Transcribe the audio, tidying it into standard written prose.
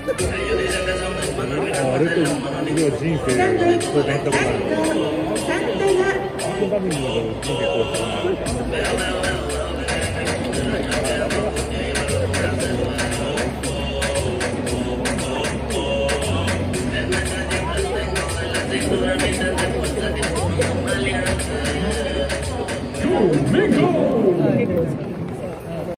あれと、人生貢献したことある。そのために人生こうしたな。 Go, Mingo!